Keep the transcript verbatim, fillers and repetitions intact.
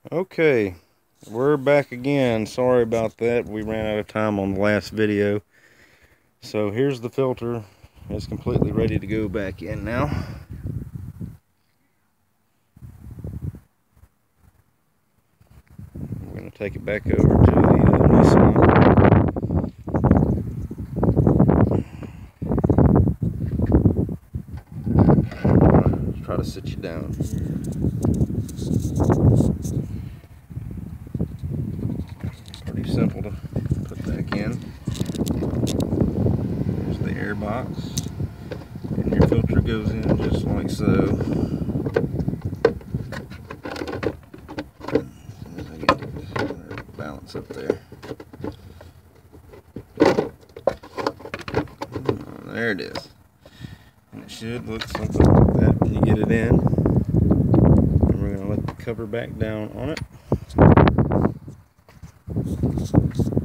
Okay, we're back again. Sorry about that. We ran out of time on the last video. So here's the filter. It's completely ready to go back in now. We're going to take it back over to the uh, Nissan. Let's try to sit you down. Pretty simple to put back in. There's the air box, and your filter goes in just like so. As I get the balance up there. Oh, there it is. And it should look something like that when you get it in. And we're going to let the cover back down on it.